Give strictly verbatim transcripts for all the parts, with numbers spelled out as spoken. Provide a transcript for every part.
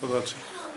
تفضل.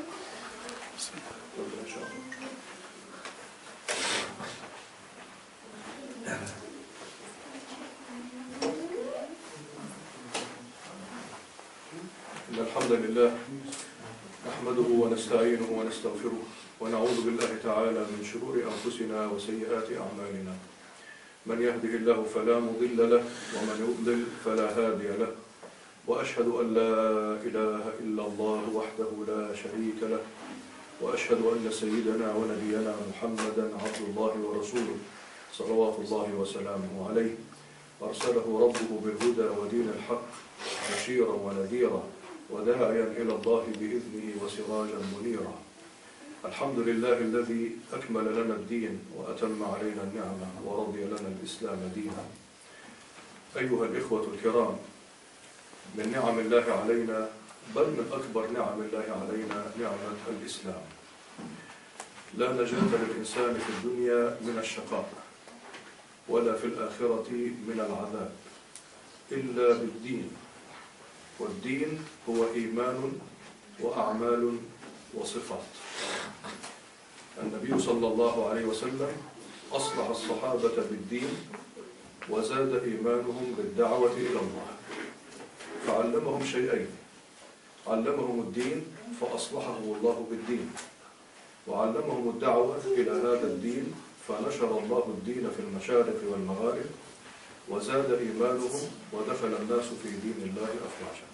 إن الحمد لله نحمده ونستعينه ونستغفره ونعوذ بالله تعالى من شرور أنفسنا وسيئات أعمالنا. من يهده الله فلا مضل له ومن يضلل فلا هادي له، وأشهد أن لا إله إلا الله وحده لا شريك له، وأشهد أن سيدنا ونبينا محمدا عبد الله ورسوله صلوات الله وسلامه عليه، أرسله ربه بالهدى ودين الحق بشيرا ونذيرا وداعيا إلى الله بإذنه وسراجا منيرا. الحمد لله الذي أكمل لنا الدين وأتم علينا النعمة ورضي لنا الإسلام دينا. أيها الإخوة الكرام، من نعم الله علينا، بل من أكبر نعم الله علينا، نعمة الإسلام. لا نجاة للإنسان في الدنيا من الشقاء ولا في الآخرة من العذاب إلا بالدين، والدين هو إيمان وأعمال وصفات. النبي صلى الله عليه وسلم أصلح الصحابة بالدين وزاد إيمانهم بالدعوة إلى الله، فعلمهم شيئين: علمهم الدين فأصلحهم الله بالدين، وعلمهم الدعوة إلى هذا الدين فنشر الله الدين في المشارق والمغارب وزاد إيمانهم ودخل الناس في دين الله أفواجا.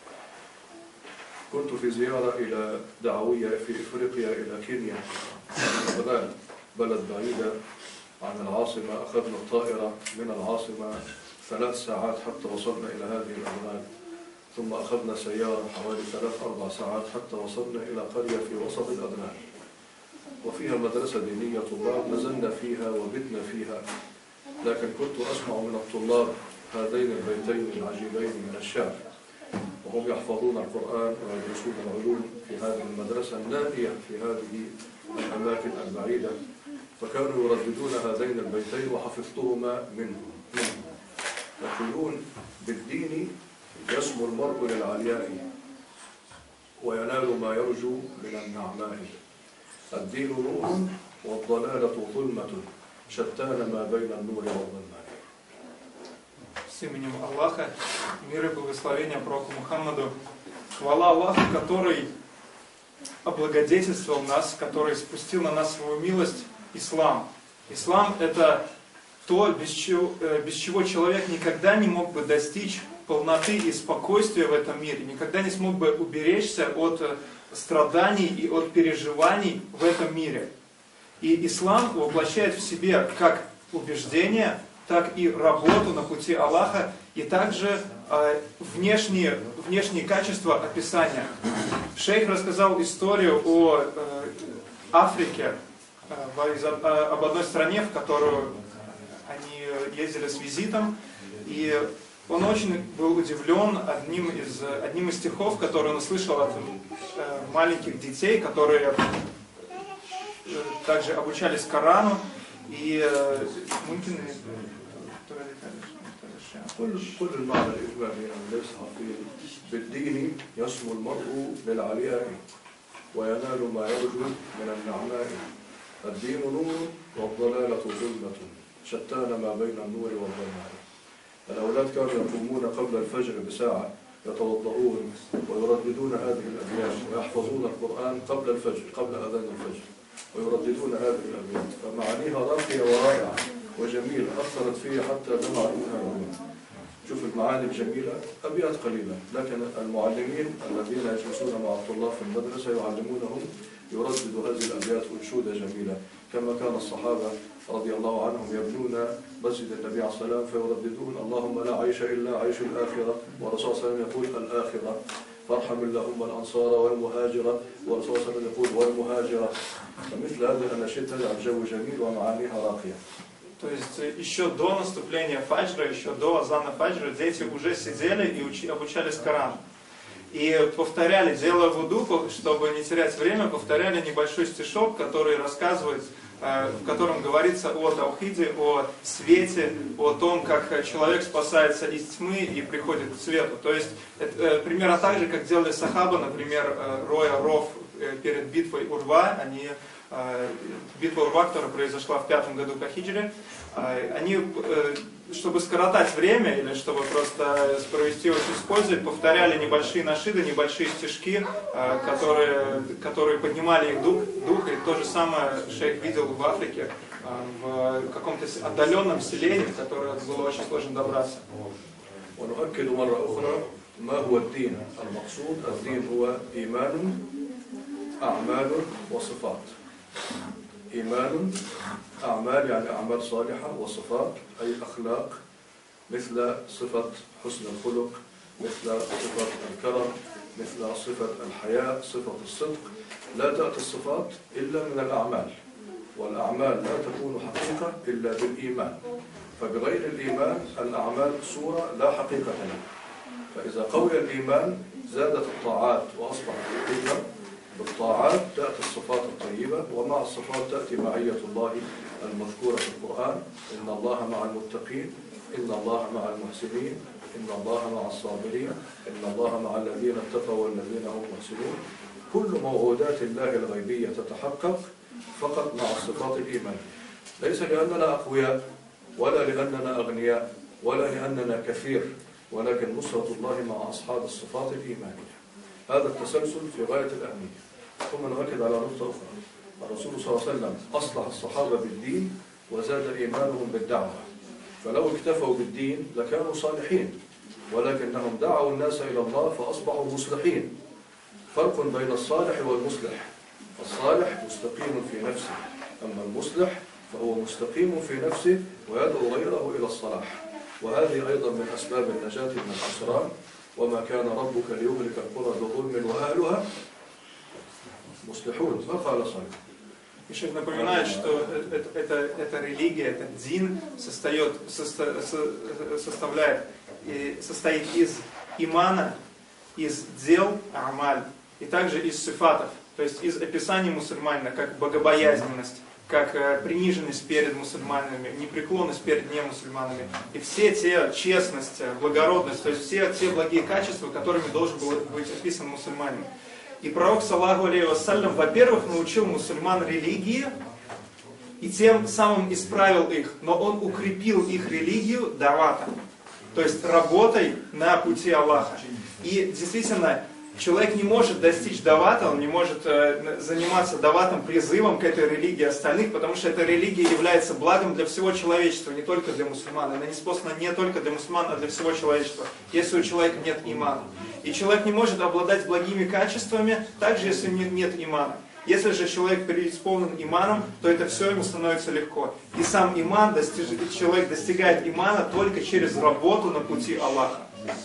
كنت في زيارة إلى دعوية في إفريقيا إلى كينيا، بلد بعيدة عن العاصمة. أخذنا الطائرة من العاصمة ثلاث ساعات حتى وصلنا إلى هذه الأبنان، ثم أخذنا سيارة حوالي ثلاث أربع ساعات حتى وصلنا إلى قرية في وسط الأبنان، وفيها مدرسة دينية طلاب نزلنا فيها وبتنا فيها. لكن كنت أسمع من الطلاب هذين البيتين العجيبين من الشعر وهم يحفظون القرآن ويدرسون العلوم في هذه المدرسة النائية في هذه الأماكن البعيدة، فكانوا يرددون هذين البيتين وحفظتهما منهم. يقولون: بالدين يسمو المرء للعلياء وينال ما يرجو من النعماء. الدين نور والضلالة ظلمة شتان ما بين النور والظلمات. С именем Аллаха, мир и благословение пророку Мухаммаду. Хвала Аллаху, который облагодетельствовал нас, который спустил на нас свою милость, ислам. Ислам — это то, без чего, без чего человек никогда не мог бы достичь полноты и спокойствия в этом мире, никогда не смог бы уберечься от страданий и от переживаний в этом мире. И ислам воплощает в себе как убеждение, так и работу на пути Аллаха, и также э, внешние, внешние качества описания. Шейх рассказал историю о э, Африке, э, об одной стране, в которую они ездили с визитом, и он очень был удивлен одним из, одним из стихов, который он услышал от э, маленьких детей, которые э, также обучались Корану. И ممكن كل كل المعنى الإجمالي أن ليس حقيقي. بالدين يسمو المرء للعلياء وينال ما يرجو من النعماء. الدين نور والضلالة ظلمة شتان ما بين النور والظلماء. الأولاد كانوا يقومون قبل الفجر بساعة يتوضؤون ويرددون هذه الأبيات ويحفظون القرآن قبل الفجر، قبل أذان الفجر، ويرددون هذه الأبيات، فمعانيها راقية ورائعة وجميلة أثرت فيه حتى دمع الأذن. شوف المعاني الجميلة، أبيات قليلة، لكن المعلمين الذين يجلسون مع الطلاب في المدرسة يعلمونهم يرددوا هذه الأبيات أنشودة جميلة، كما كان الصحابة رضي الله عنهم يبنون مسجد النبي عليه الصلاة والسلام فيرددون: اللهم لا عيش إلا عيش الآخرة، والرسول صلى الله عليه وسلم يقول: الآخرة، فارحم اللهم الأنصار والمهاجرة، والرسول صلى الله عليه وسلم يقول: والمهاجرة. فمثل هذه الأناشيد تجعل جو جميل ومعانيها راقية. То есть еще до наступления фаджра, еще до азана фаджра дети уже сидели и учи, обучались Корану. И повторяли, делая вуду, чтобы не терять время, повторяли небольшой стишок, который рассказывает в котором говорится о таухиде, о свете, о том, как человек спасается из тьмы и приходит к свету. То есть, это примерно так же, как делали сахаба, например, роя ров перед битвой Урва. Они, битва Урва, которая произошла в пятом году по хиджре, они, чтобы скоротать время или чтобы просто провести очень с пользой, повторяли небольшие нашиды, небольшие стишки, которые, которые поднимали их дух, дух. И то же самое шейх видел в Африке, в каком-то отдаленном селении, в которое было очень сложно добраться. ونؤكد مرة أخرى ما هو الدين المقصود. الدين هو إيمان أعمال وصفات. إيمان أعمال يعني أعمال صالحة، وصفات أي أخلاق، مثل صفة حسن الخلق، مثل صفة الكرم، مثل صفة الحياء، صفة الصدق. لا تأتي الصفات إلا من الأعمال، والأعمال لا تكون حقيقة إلا بالإيمان. فبغير الإيمان الأعمال صورة لا حقيقة لها. فإذا قوي الإيمان زادت الطاعات وأصبحت حقيقة. بالطاعات تأتي الصفات الطيبة، ومع الصفات تأتي معية الله المذكورة في القرآن: إن الله مع المتقين، إن الله مع المحسنين، إن الله مع الصابرين، إن الله مع الذين اتقوا والذين هم محسنون. كل موعودات الله الغيبية تتحقق فقط مع الصفات الإيمانية، ليس لأننا أقوياء ولا لأننا أغنياء ولا لأننا كثير، ولكن نصرة الله مع أصحاب الصفات الإيمانية. هذا التسلسل في غاية الأهمية. ثم نؤكد على نقطة أخرى: الرسول صلى الله عليه وسلم أصلح الصحابة بالدين وزاد إيمانهم بالدعوة. فلو اكتفوا بالدين لكانوا صالحين، ولكنهم دعوا الناس إلى الله فأصبحوا مصلحين. فرق بين الصالح والمصلح: الصالح مستقيم في نفسه، أما المصلح فهو مستقيم في نفسه ويدعو غيره إلى الصلاح. وهذه أيضا من أسباب النجاة من الخسران. وما كان ربك ليهلك القرى بظلم وأهلها مصلحون. ما قال صالح. Еще напоминает, что это, это, эта религия, этот дин состоит, состо, составляет, состоит из имана, из дел, амаль, и также из сифатов, то есть из описаний мусульманина, как богобоязненность, как приниженность перед мусульманами, непреклонность перед немусульманами. И все те честность, благородность, то есть все те благие качества, которыми должен был быть описан мусульманин. И пророк, саллаху алейхи вассалям, во-первых, научил мусульман религии и тем самым исправил их, но он укрепил их религию даватом, то есть работой на пути Аллаха. И действительно, человек не может достичь давата, он не может э, заниматься даватом, призывом к этой религии остальных, потому что эта религия является благом для всего человечества, не только для мусульман. Она неспослана не только для мусульман, а для всего человечества, если у человека нет имана. И человек не может обладать благими качествами, также если нет, нет имана. Если же человек преисполнен иманом, то это все ему становится легко. И сам иман, достиж... человек достигает имана только через работу на пути Аллаха.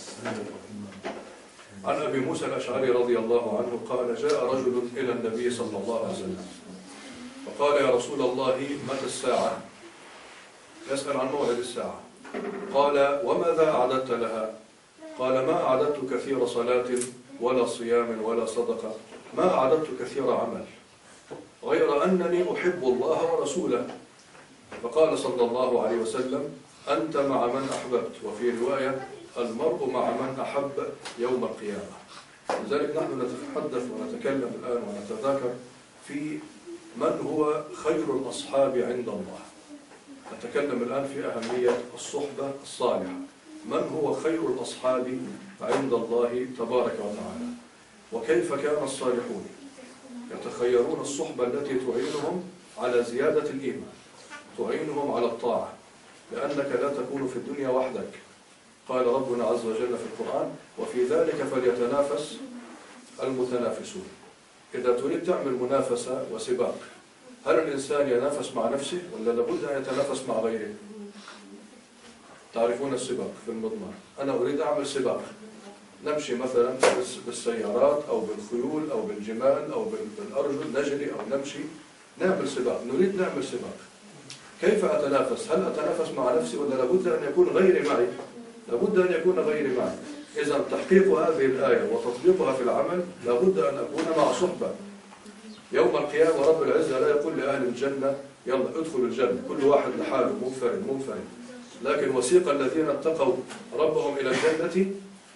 عن أبي موسى الأشعري رضي الله عنه قال: جاء رجل إلى النبي صلى الله عليه وسلم فقال: يا رسول الله متى الساعة؟ يسأل عن موعد الساعة. قال: وماذا أعددت لها؟ قال: ما أعددت كثير صلاة ولا صيام ولا صدقة، ما أعددت كثير عمل، غير أنني أحب الله ورسوله. فقال صلى الله عليه وسلم: أنت مع من أحببت. وفي رواية: المرء مع من أحب يوم القيامة. لذلك نحن نتحدث ونتكلم الآن ونتذاكر في من هو خير الأصحاب عند الله. نتكلم الآن في أهمية الصحبة الصالحة. من هو خير الأصحاب عند الله تبارك وتعالى، وكيف كان الصالحون يتخيرون الصحبة التي تعينهم على زيادة الإيمان، تعينهم على الطاعة، لأنك لا تكون في الدنيا وحدك. قال ربنا عز وجل في القرآن: وفي ذلك فليتنافس المتنافسون. إذا تريد تعمل منافسة وسباق، هل الإنسان ينافس مع نفسه ولا لابد أن يتنافس مع غيره؟ تعرفون السباق في المضمار. أنا أريد أعمل سباق، نمشي مثلا بالسيارات أو بالخيول أو بالجمال أو بالأرجل، نجري أو نمشي، نعمل سباق، نريد نعمل سباق. كيف أتنافس؟ هل أتنافس مع نفسي ولا لابد أن يكون غيري معي؟ لابد أن يكون غيري معي. إذا تحقيق هذه الآية وتطبيقها في العمل لابد أن أكون مع صحبة. يوم القيامة رب العزة لا يقول لأهل الجنة يلا ادخلوا الجنة كل واحد لحاله منفرد منفرد، لكن وسيق الذين اتقوا ربهم إلى الجنة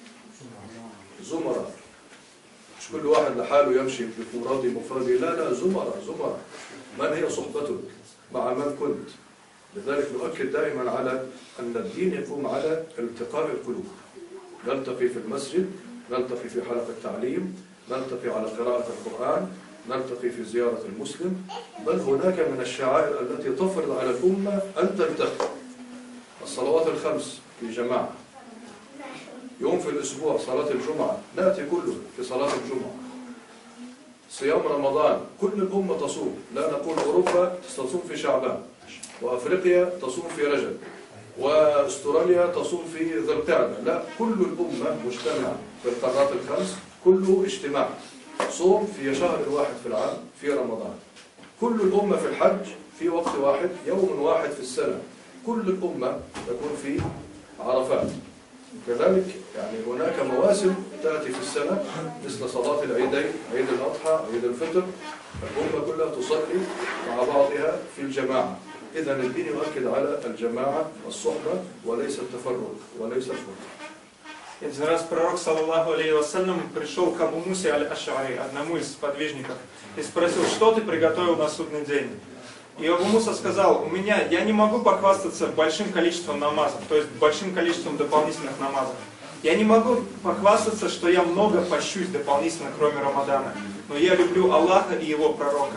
زمرا، مش كل واحد لحاله يمشي بمفرده مفرده، لا لا زمرا زمرا. من هي صحبتك؟ مع من كنت؟ لذلك نؤكد دائما على أن الدين يقوم على التقاء القلوب. نلتقي في المسجد، نلتقي في حلقة التعليم، نلتقي على قراءة القرآن، نلتقي في زيارة المسلم، بل هناك من الشعائر التي تفرض على الأمة أن تلتقي. الصلوات الخمس في جماعة، يوم في الأسبوع صلاة الجمعة نأتي كله في صلاة الجمعة. صيام رمضان كل الأمة تصوم، لا نقول أوروبا تصوم في شعبان، وأفريقيا تصوم في رجب، وأستراليا تصوم في ذي القعدة، لا كل الأمة مجتمعة في القارات الخمس، كله اجتماع صوم في شهر واحد في العام في رمضان. كل الأمة في الحج في وقت واحد يوم واحد في السنة، كل الأمة تكون في عرفات. كذلك يعني هناك مواسم تأتي في السنة مثل صلاة العيدين، عيد الأضحى، عيد الفطر، الأمة كلها تصلي مع بعضها في الجماعة. إذا الدين يؤكد على الجماعة والصحبة وليس التفرق وليس الفرق. Один раз пророк, саллаллаху алейхи вассалям, пришел к Абу Мусе аль-Аш'ари, одному из сподвижников, и спросил, что ты приготовил на судный день. И Абу Муса сказал, у меня, я не могу похвастаться большим количеством намазов, то есть большим количеством дополнительных намазов. Я не могу похвастаться, что я много пощусь дополнительно, кроме Рамадана. Но я люблю Аллаха и Его пророка.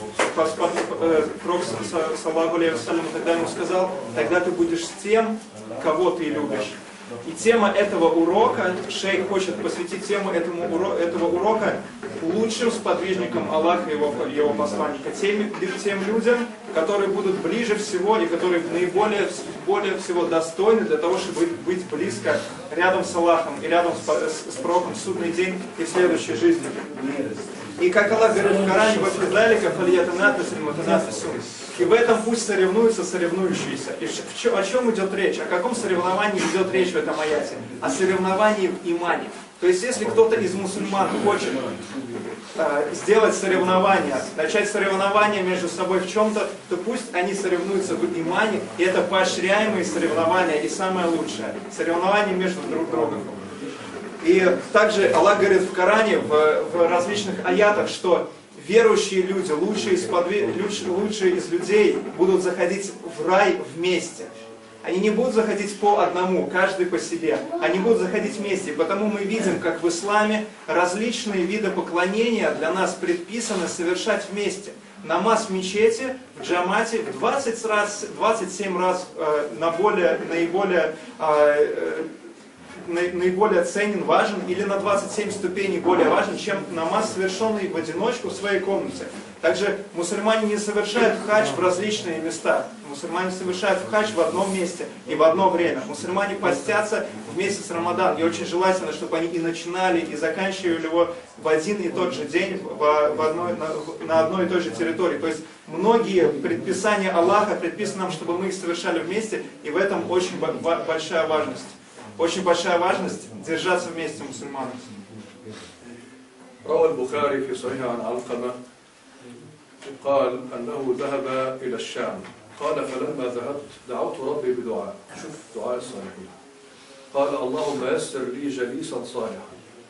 Пророк, саллаллаху алейхи вассалям, тогда ему сказал, тогда ты будешь тем, кого ты любишь. И тема этого урока, шейх хочет посвятить тему этому уро, этого урока лучшим сподвижникам Аллаха и его, его посланника, тем, тем людям, которые будут ближе всего и которые наиболее более всего достойны для того, чтобы быть близко рядом с Аллахом и рядом с, с, с пророком в судный день и в следующей жизни. И как Аллах говорит в Коране, и в этом пусть соревнуются соревнующиеся. И о чем идет речь? О каком соревновании идет речь в этом аяте? О соревновании в имане. То есть, если кто-то из мусульман хочет э, сделать соревнования, начать соревнования между собой в чем-то, то пусть они соревнуются в имане, и это поощряемые соревнования, и самое лучшее, соревнования между друг другом. И также Аллах говорит в Коране, в, в различных аятах, что верующие люди, лучшие из, подве... лучшие из людей будут заходить в рай вместе. Они не будут заходить по одному, каждый по себе. Они будут заходить вместе. И потому мы видим, как в исламе различные виды поклонения для нас предписаны совершать вместе. Намаз в мечети, в джамате в двадцать раз, двадцать семь раз э, на более, наиболее... Э, наиболее ценен, важен, или на двадцать семь ступеней более важен, чем намаз, совершенный в одиночку в своей комнате. Также мусульмане не совершают хадж в различные места. Мусульмане совершают хадж в одном месте и в одно время. Мусульмане постятся в месяц Рамадан. И очень желательно, чтобы они и начинали, и заканчивали его в один и тот же день, в, в одной, на, на одной и той же территории. То есть многие предписания Аллаха предписаны нам, чтобы мы их совершали вместе, и в этом очень большая важность. Очень большая важность держаться вместе мусульманам. روى البخاري في صحيح عن علقمة قال أنه ذهب إلى الشام قال فلما ذهبت دعوت ربي بدعاء. شوف دعاء الصالحين. قال اللهم يسر لي جليسا صالحا.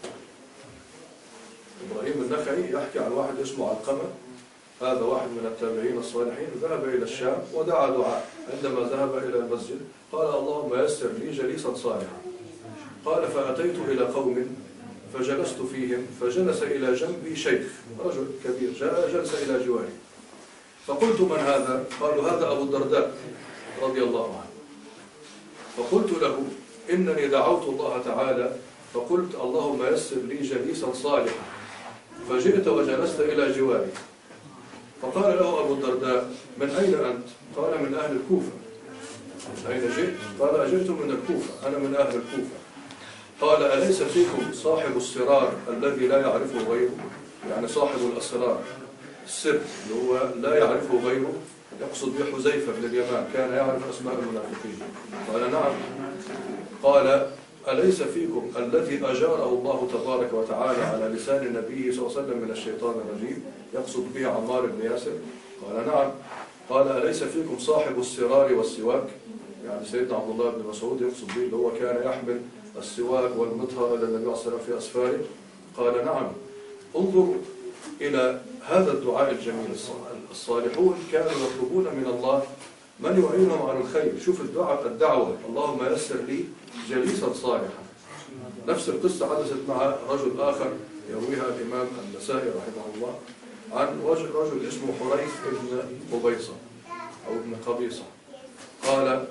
إبراهيم النخعي يحكي عن واحد اسمه علقمة، هذا واحد من التابعين الصالحين، ذهب إلى الشام ودعا دعاء. عندما ذهب إلى المسجد قال اللهم يسر لي جليسا صالحا. قال فأتيت إلى قوم فجلست فيهم فجلس إلى جنبي شيخ رجل كبير جاء جلس إلى جواري فقلت من هذا؟ قالوا هذا أبو الدرداء رضي الله عنه. فقلت له إنني دعوت الله تعالى فقلت اللهم يسر لي جليسا صالحا فجئت وجلست إلى جواري. فقال له أبو الدرداء من أين أنت؟ قال من أهل الكوفة. أين جئت؟ قال أجئت من الكوفة، أنا من أهل الكوفة. قال أليس فيكم صاحب السرار الذي لا يعرفه غيره؟ يعني صاحب الأسرار، السر اللي هو لا يعرفه غيره، يقصد به حذيفة بن اليمان كان يعرف أسماء المنافقين. قال نعم. قال أليس فيكم الذي أجاره الله تبارك وتعالى على لسان النبي صلى الله عليه وسلم من الشيطان الرجيم، يقصد به عمار بن ياسر؟ قال نعم. قال أليس فيكم صاحب السرار والسواك؟ يعني سيدنا عبد الله بن مسعود يقصد به اللي هو كان يحمل السواك والمطهر إلى النبي صلى الله عليه وسلم في أسفاره. قال نعم. انظر إلى هذا الدعاء الجميل. الصالحون كانوا يطلبون من الله من يعينهم على الخير. شوف الدعاء الدعوة، اللهم يسر لي جليسا صالحا. نفس القصة حدثت مع رجل آخر يرويها الإمام النسائي رحمه الله عن رجل, رجل اسمه حريث بن قبيصة أو ابن قبيصة. قال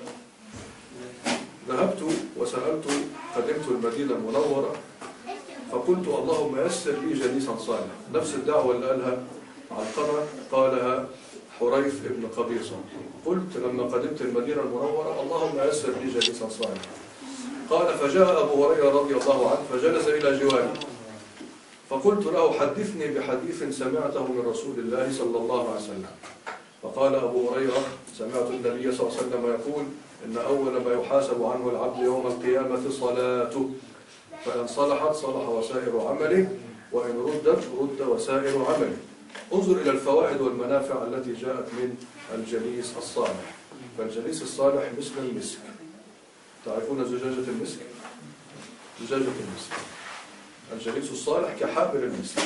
ذهبت وسألت، قدمت المدينة المنورة فقلت اللهم يسر لي جليسا صالحا. نفس الدعوة اللي قالها علقمة قالها حريث بن قبيصة. قلت لما قدمت المدينة المنورة اللهم يسر لي جليسا صالحا. قال فجاء أبو هريرة رضي الله عنه فجلس إلى جواري فقلت له حدثني بحديث سمعته من رسول الله صلى الله عليه وسلم. فقال أبو هريرة سمعت النبي صلى الله عليه وسلم يقول إن أول ما يحاسب عنه العبد يوم القيامة صلاته، فإن صلحت صلح وسائر عمله، وإن ردت رد وسائر عمله. انظر إلى الفوائد والمنافع التي جاءت من الجليس الصالح. فالجليس الصالح مثل المسك. تعرفون زجاجة المسك؟ زجاجة المسك. الجليس الصالح كحابل المسك.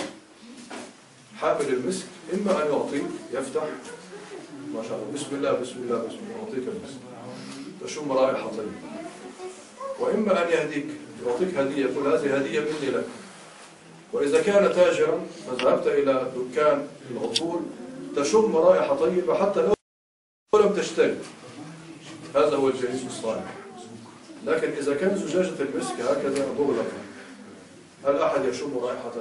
حابل المسك إما أن يعطيك يفتح ما شاء الله بسم الله بسم الله بسم الله يعطيك المسك تشم رائحة طيبة، وإما أن يهديك يعطيك هدية يقول هذه هدية مني لك. وإذا كان تاجرا فذهبت إلى دكان العطور تشم رائحة طيبة حتى لو لم تشتري. هذا هو الجليس الصالح. لكن إذا كان زجاجة المسك هكذا مغلقة هل أحد يشم رائحتها؟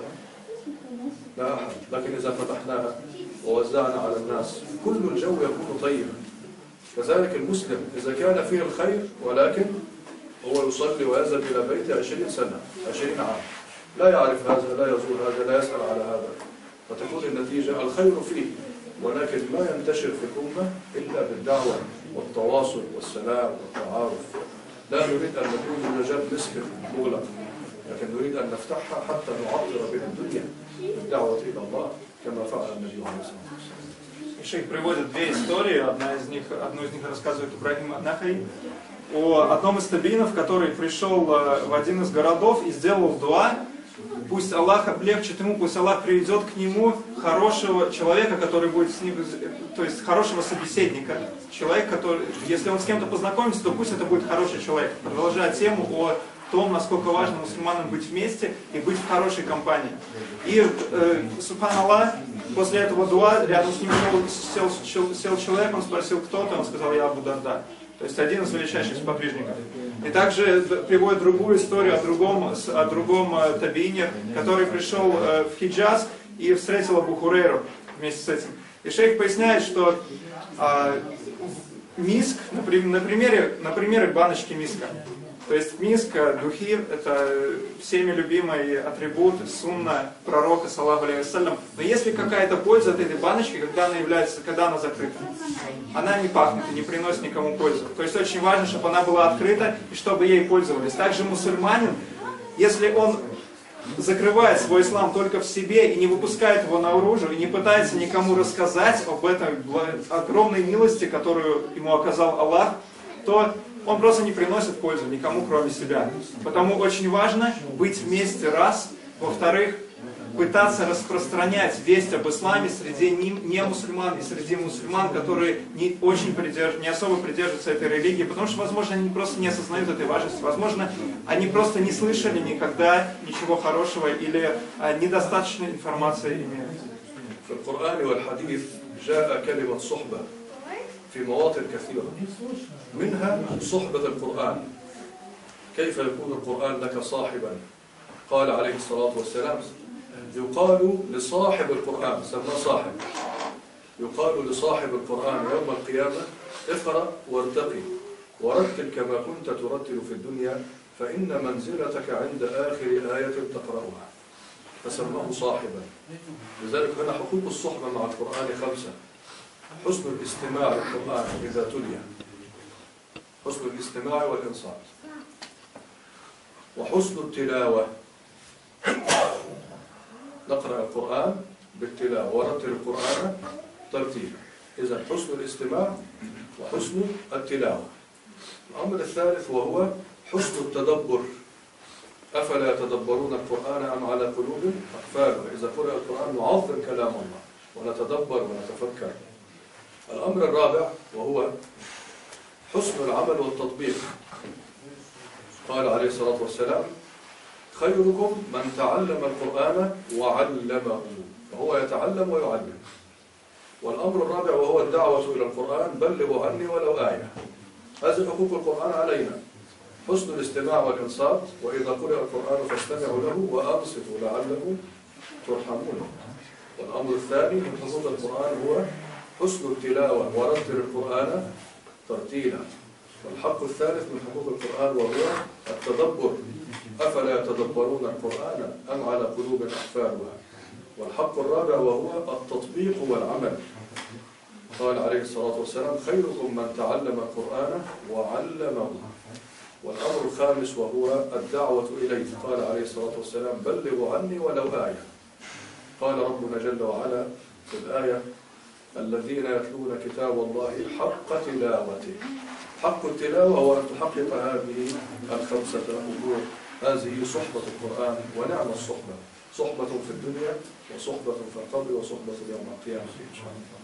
لا أحد. لكن إذا فتحناها ووزعنا على الناس كل الجو يكون طيبا. كذلك المسلم إذا كان فيه الخير ولكن هو يصلي ويذهب إلى بيته عشرين سنة عشرين عام لا يعرف هذا لا يزور هذا لا يسأل على هذا، فتكون النتيجة الخير فيه ولكن ما ينتشر في الأمة إلا بالدعوة والتواصل والسلام والتعارف. لا نريد أن نكون زجاجات مسك مغلقة، لكن نريد أن نفتحها حتى نعطر بها الدنيا بالدعوة إلى الله كما فعل النبي عليه الصلاة والسلام. Шейх приводит две истории, одна из них, одну из них рассказывает Ибрахим ан-Нахаи, о одном из табиинов, который пришел в один из городов и сделал дуа, пусть Аллах облегчит ему, пусть Аллах приведет к нему хорошего человека, который будет с ним, то есть хорошего собеседника, человек, который, если он с кем-то познакомится, то пусть это будет хороший человек, продолжая тему о том, насколько важно мусульманам быть вместе и быть в хорошей компании. И, э, субханаллах, после этого дуа рядом с ним сел, сел, сел человек, он спросил, кто ты, он сказал, я Абу Дарда. То есть один из величайших сподвижников. И также приводит другую историю о другом, о другом э, табиине, который пришел э, в Хиджаз и встретил Абу Хурейру вместе с этим. И шейх поясняет, что э, миск, на, на, примере, на примере баночки миска. То есть миск, духи, это всеми любимый атрибут, сунна пророка, саллаху алейхи вассалям. Но если какая-то польза от этой баночки, когда она является, когда она закрыта, она не пахнет и не приносит никому пользу. То есть очень важно, чтобы она была открыта и чтобы ей пользовались. Также мусульманин, если он закрывает свой ислам только в себе и не выпускает его наружу, и не пытается никому рассказать об этой огромной милости, которую ему оказал Аллах, то он просто не приносит пользу никому, кроме себя. Потому очень важно быть вместе, раз. Во-вторых, пытаться распространять весть об исламе среди не мусульман и среди мусульман, которые не, очень придерж... не особо придерживаются этой религии, потому что, возможно, они просто не осознают этой важности. Возможно, они просто не слышали никогда ничего хорошего или а, недостаточно информации имеют. В Коране и в хадис جاء كلمة صحبة في مواطن كثيرة منها صحبة القرآن. كيف يكون القرآن لك صاحبا؟ قال عليه الصلاة والسلام يقال لصاحب القرآن سمى صاحب يقال لصاحب القرآن يوم القيامة اقرأ وارتقي ورتل كما كنت ترتل في الدنيا فإن منزلتك عند آخر آية تقرأها فسماه صاحبا. لذلك هنا حقوق الصحبة مع القرآن خمسة: حسن الاستماع للقرآن إذا تلي، حسن الاستماع والإنصات، وحسن التلاوة. نقرأ القرآن بالتلاوة ورتل القرآن ترتيلا. إذا حسن الاستماع وحسن التلاوة. الأمر الثالث وهو حسن التدبر. أفلا يتدبرون القرآن أم على قلوب أقفالها. إذا قرأ القرآن نعظم كلام الله ونتدبر ونتفكر. الأمر الرابع وهو حسن العمل والتطبيق. قال عليه الصلاة والسلام: خيركم من تعلم القرآن وعلمه. فهو يتعلم ويعلم. والأمر الرابع وهو الدعوة إلى القرآن: بلغوا عني ولو آية. هذه حقوق القرآن علينا: حسن الاستماع والإنصات، وإذا قرأ القرآن فاستمعوا له وأنصتوا لعلكم ترحمون. والأمر الثاني من حقوق القرآن هو حسن التلاوة ورتل القرآن ترتيلا. والحق الثالث من حقوق القرآن وهو التدبر: أفلا يتدبرون القرآن أم على قلوب أقفالها. والحق الرابع وهو التطبيق والعمل. قال عليه الصلاة والسلام: خيركم من تعلم القرآن وعلمه. والأمر الخامس وهو الدعوة إليه. قال عليه الصلاة والسلام: بلغوا عني ولو آية. قال ربنا جل وعلا في الآية: الذين يتلون كتاب الله حق تلاوته. حق التلاوة هو أن تحقق هذه الخمسة أمور. هذه صحبة القرآن، ونعم الصحبة: صحبة في الدنيا وصحبة في القبر وصحبة يوم القيامة إن شاء الله.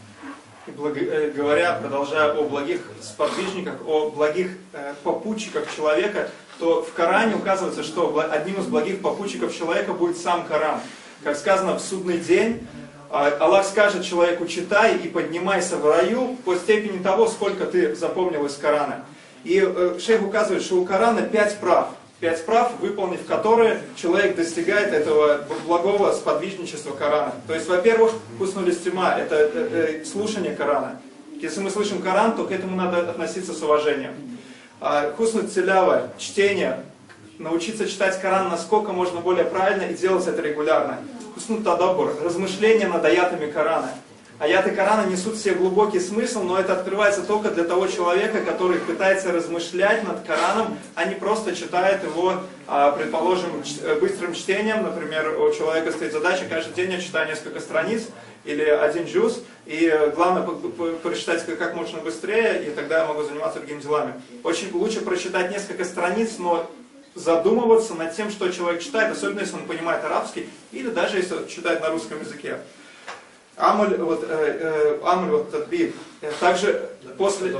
И говоря, продолжая о благих сподвижниках, о благих э, попутчиках человека, то в Коране указывается, что одним из благих попутчиков человека будет сам Коран. Как сказано, в судный день Аллах скажет человеку: читай и поднимайся в раю по степени того, сколько ты запомнил из Корана. И э, шейх указывает, что у Корана пять прав. Пять прав, выполнив которые, человек достигает этого благого сподвижничества Корана. То есть, во-первых, хуснуль истима, это э, э, слушание Корана. Если мы слышим Коран, то к этому надо относиться с уважением. А, хуснуль тилява, чтение, научиться читать Коран насколько можно более правильно и делать это регулярно. Хуснуль тадаббур, размышления над аятами Корана. Аяты Корана несут в себе глубокий смысл, но это открывается только для того человека, который пытается размышлять над Кораном, а не просто читает его, предположим, быстрым чтением. Например, у человека стоит задача: каждый день я читаю несколько страниц или один джуз, и главное прочитать как можно быстрее, и тогда я могу заниматься другими делами. Очень лучше прочитать несколько страниц, но задумываться над тем, что человек читает, особенно если он понимает арабский, или даже если он читает на русском языке. Амаль, вот, э, э, амаль, вот, тадбир. Также после...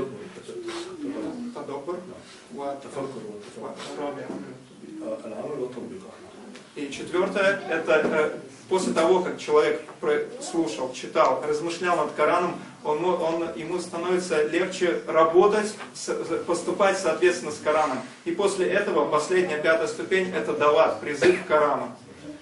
И четвертое, это э, после того, как человек слушал, читал, размышлял над Кораном, он, он, ему становится легче работать, поступать соответственно с Кораном. И после этого последняя, пятая ступень, это дават, призыв к Корану.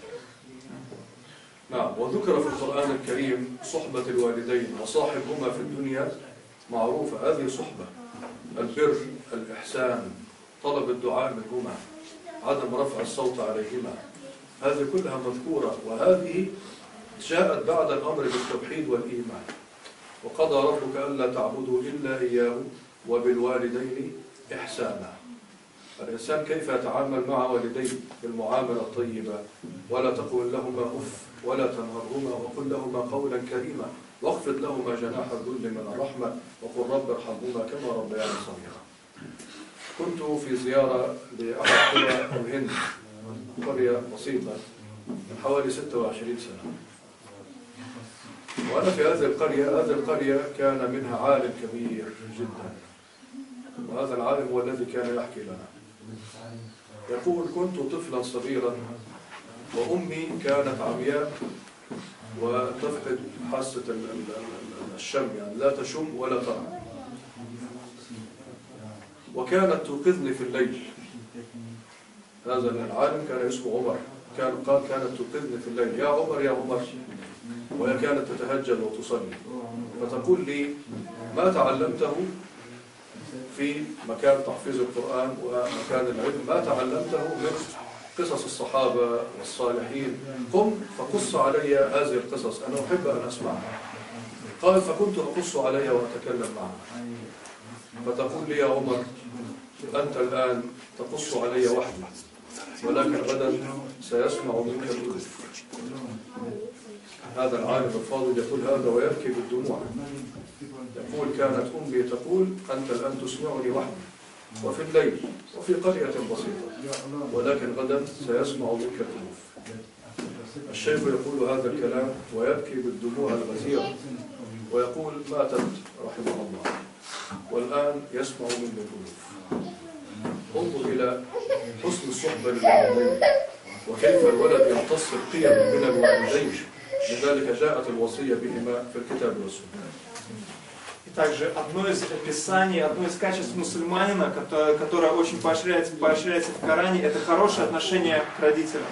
نعم. وذكر في القرآن الكريم صحبة الوالدين وصاحبهما في الدنيا معروفة. هذه صحبة: البر، الإحسان، طلب الدعاء منهما، عدم رفع الصوت عليهما. هذه كلها مذكورة، وهذه جاءت بعد الأمر بالتوحيد والإيمان. وقضى ربك ألا تعبدوا إلا إياه وبالوالدين إحسانا. الإنسان كيف يتعامل مع والديه بالمعاملة الطيبة: ولا تقول لهما أف ولا تنهرهما وقل لهما قولا كريما واخفض لهما جناح الذل من الرحمة وقل رب ارحمهما كما ربياني صغيرا. كنت في زيارة لأحد قرى الهند، قرية بسيطة من حوالي ستة وعشرين سنة. وأنا في هذه القرية، هذه القرية كان منها عالم كبير جدا، وهذا العالم هو الذي كان يحكي لنا. يقول: كنت طفلا صغيرا وأمي كانت عمياء وتفقد حاسة الشم، يعني لا تشم ولا ترى، وكانت توقظني في الليل. هذا العالم كان اسمه عمر، كان قال كانت توقظني في الليل: يا عمر يا عمر، وهي كانت تتهجد وتصلي، فتقول لي: ما تعلمته في مكان تحفيظ القرآن ومكان العلم، ما تعلمته من قصص الصحابة والصالحين، قم فقص علي هذه القصص، أنا أحب أن أسمعها. قال: فكنت أقص علي وأتكلم معها، فتقول لي: يا عمر، أنت الآن تقص علي وحدي، ولكن غدا سيسمع منك الألوف. هذا العالم الفاضل يقول هذا ويبكي بالدموع. يقول كانت أمي تقول أنت الآن تسمعني وحدي وفي الليل وفي قرية بسيطة، ولكن غدا سيسمع منك الألوف. الشيخ يقول هذا الكلام ويبكي بالدموع الغزيرة ويقول ماتت رحمه الله والآن يسمع مني الألوف. انظر إلى حسن الصحبة للوالدين وكيف الولد يمتص القيم من الوالدين، لذلك جاءت الوصية بهما في الكتاب والسنة. И также одно из описаний, одно из качеств мусульманина, которое очень поощряется, поощряется в Коране, это хорошее отношение к родителям.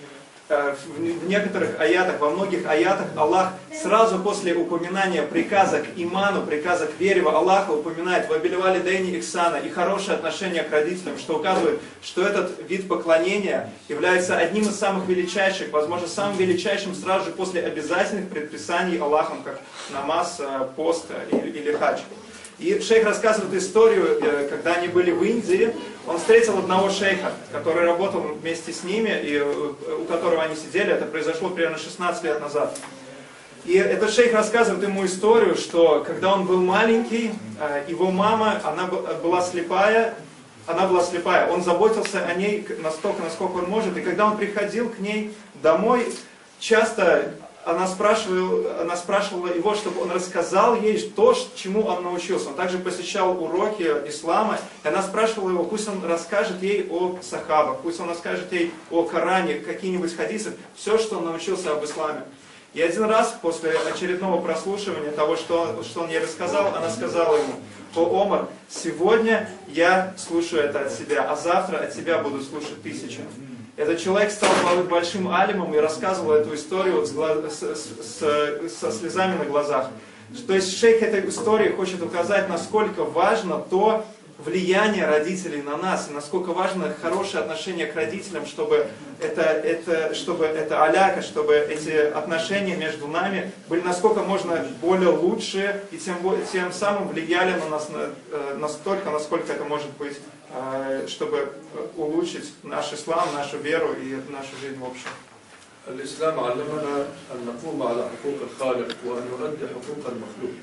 В некоторых аятах, во многих аятах Аллах сразу после упоминания приказа к иману, приказа к вере в Аллаха упоминает «Вабиль валидейни ихсана» и хорошее отношение к родителям, что указывает, что этот вид поклонения является одним из самых величайших, возможно, самым величайшим сразу же после обязательных предписаний Аллахом, как намаз, пост или хадж. И шейх рассказывает историю, когда они были в Индии, он встретил одного шейха, который работал вместе с ними, и у которого они сидели, это произошло примерно шестнадцать лет назад. И этот шейх рассказывает ему историю, что когда он был маленький, его мама, она была слепая, она была слепая, он заботился о ней настолько, насколько он может, и когда он приходил к ней домой, часто Она спрашивала, она спрашивала его, чтобы он рассказал ей то, чему он научился. Он также посещал уроки ислама, и она спрашивала его, пусть он расскажет ей о сахабах, пусть он расскажет ей о Коране, какие-нибудь хадисы, все, что он научился об исламе. И один раз, после очередного прослушивания того, что, что он ей рассказал, она сказала ему: «О, Омар, сегодня я слушаю это от себя, а завтра от тебя буду слушать тысячи». Этот человек стал большим алимом и рассказывал эту историю с, с, с, со слезами на глазах. То есть шейх этой истории хочет указать, насколько важно то влияние родителей на нас, и насколько важно хорошее отношение к родителям, чтобы это, это, чтобы это аляка, чтобы эти отношения между нами были насколько можно более лучшие, и тем, тем самым влияли на нас настолько, насколько это может быть, чтобы улучшить наш ислам, нашу веру и нашу жизнь в общем. الإسلام علمنا أن نقوم على حقوق الخالق وأن نؤدي حقوق المخلوق.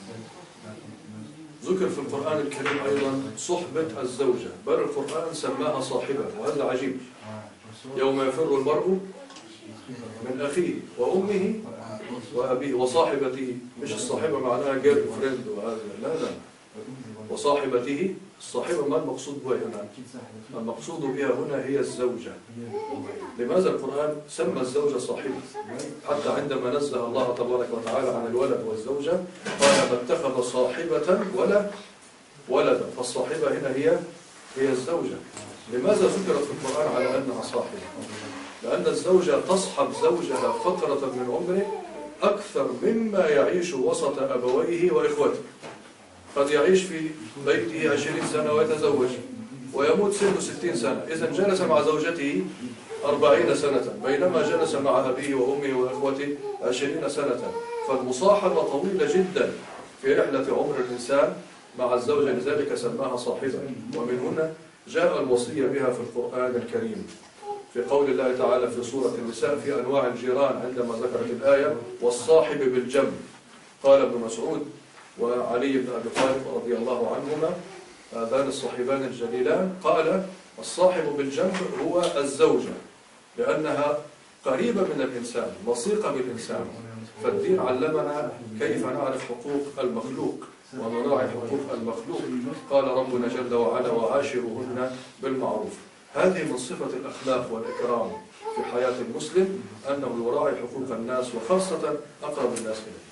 ذكر في القرآن الكريم أيضا صحبة الزوجة، بل القرآن سماها صاحبة، وهذا عجيب. يوم يفر المرء من أخيه وأمه وأبيه وصاحبته، مش الصاحبة معناها جيرل فريند وهذا، لا لا، وصاحبته. الصاحبة ما المقصود بها هنا؟ المقصود بها هنا هي الزوجة. لماذا القرآن سمى الزوجة صاحبة؟ حتى عندما نزه الله تبارك وتعالى عن الولد والزوجة قال فاتخذ صاحبة ولا ولدا، فالصاحبة هنا هي هي الزوجة. لماذا ذكرت في القرآن على أنها صاحبة؟ لأن الزوجة تصحب زوجها فترة من عمره أكثر مما يعيش وسط أبويه وإخوته. قد يعيش في بيته عشرين سنة ويتزوج ويموت سنه ستين سنة، إذا جلس مع زوجته أربعين سنة، بينما جلس مع أبيه وأمه وإخوته عشرين سنة. فالمصاحبة طويلة جدا في رحلة عمر الإنسان مع الزوجة، لذلك سماها صاحبة. ومن هنا جاء الوصية بها في القرآن الكريم في قول الله تعالى في سورة النساء في أنواع الجيران عندما ذكرت الآية والصاحب بالجنب. قال ابن مسعود وعلي بن أبي طالب رضي الله عنهما هذان الصاحبان الجليلان، قال الصاحب بالجنب هو الزوجة لأنها قريبة من الإنسان، لصيقة بالإنسان. فالدين علمنا كيف نعرف حقوق المخلوق ونراعي حقوق المخلوق. قال ربنا جل وعلا وعاشروهن بالمعروف. هذه من صفة الأخلاق والإكرام في حياة المسلم أنه يراعي حقوق الناس وخاصة أقرب الناس إليه.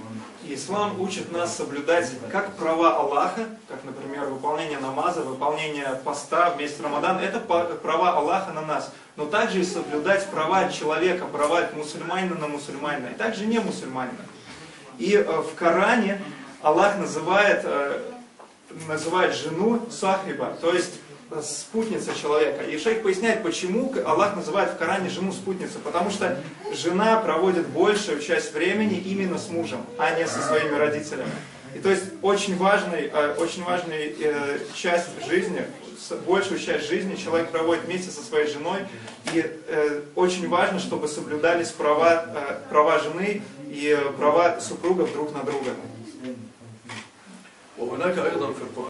Ислам учит нас соблюдать как права Аллаха, как, например, выполнение намаза, выполнение поста в месяц Рамадан, это права Аллаха на нас, но также и соблюдать права человека, права мусульманина на мусульманина, и также не мусульманина. И в Коране Аллах называет, называет жену сахиба, то есть спутница человека. И шейх поясняет, почему Аллах называет в Коране жену спутницей. Потому что жена проводит большую часть времени именно с мужем, а не со своими родителями. И то есть очень важный, очень важная часть жизни большую часть жизни человек проводит вместе со своей женой, и э, очень важно, чтобы соблюдались права, э, права жены и права супругов друг на друга.